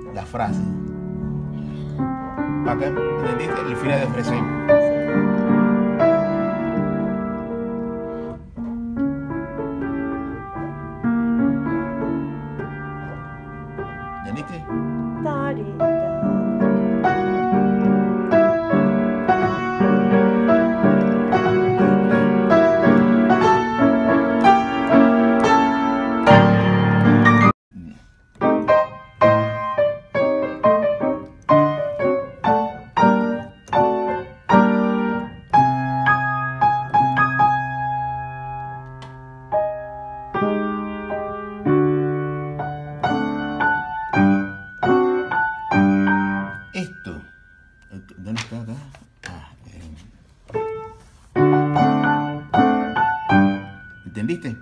la frase. Acá, ¿entendiste? El final de frase. ¿Entendiste? Esto, ¿dónde está acá? ¿Entendiste?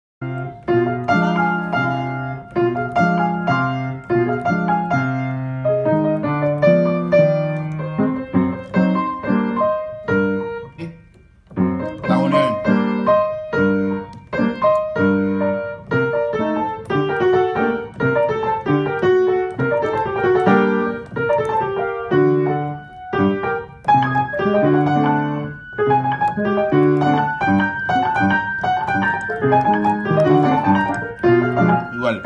La unión. Igual.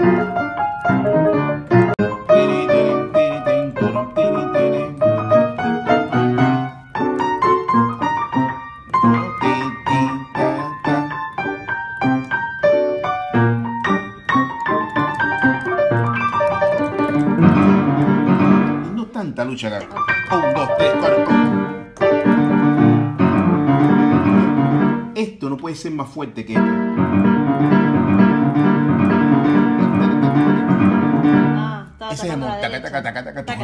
No tanta lucha acá. 1, 2, 3, 4. Esto no puede ser más fuerte que esto. Ese es el taca, taca, taca, taca, taca.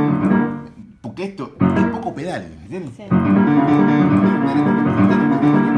Porque esto es poco pedal, ¿entiendes? Sí.